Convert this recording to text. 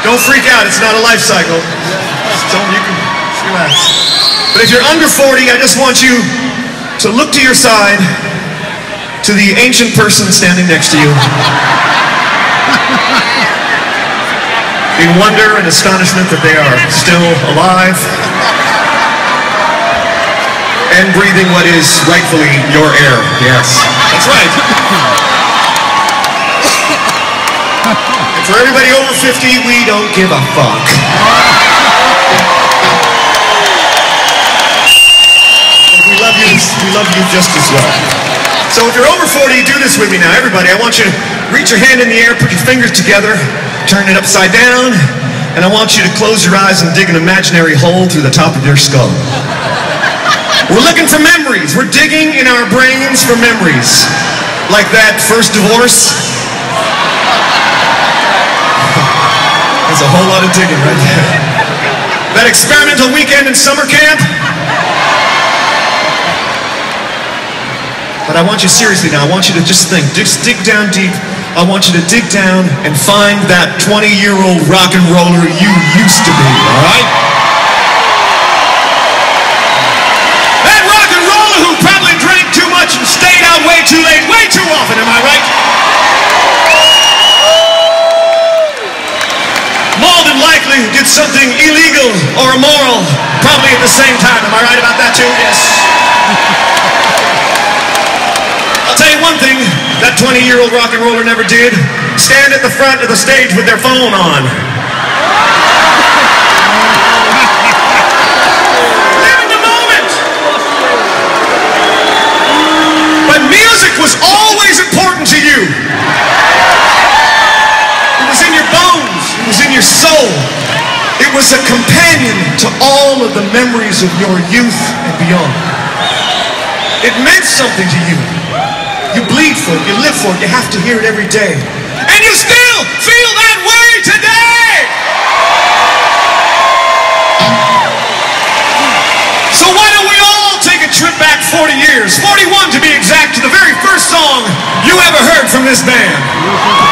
Don't freak out, it's not a life cycle. You can relax. But if you're under 40, I just want you to look to your side, to the ancient person standing next to you, in wonder and astonishment that they are still alive and breathing what is rightfully your air. Yes, that's right. And for everybody over 50, we don't give a fuck. We love you just as well. So if you're over 40, do this with me now. Everybody, I want you to reach your hand in the air, put your fingers together, turn it upside down, and I want you to close your eyes and dig an imaginary hole through the top of your skull. We're looking for memories. We're digging in our brains for memories. Like that first divorce. There's a whole lot of digging right there. That experimental weekend in summer camp. But I want you seriously now, I want you to just think, just dig down deep. I want you to dig down and find that 20-year-old rock and roller you used to be, all right? That rock and roller who probably drank too much and stayed out way too late, way too often, am I right? More than likely did something illegal or immoral, probably at the same time, am I right about that too? Yes. I'll tell you one thing that 20-year-old rock and roller never did. Stand at the front of the stage with their phone on. Live in the moment. But music was always important to you. It was in your bones. It was in your soul. It was a companion to all of the memories of your youth and beyond. It meant something to you. You bleed for it, you live for it, you have to hear it every day. And you still feel that way today! So why don't we all take a trip back 40 years, 41 to be exact, to the very first song you ever heard from this band.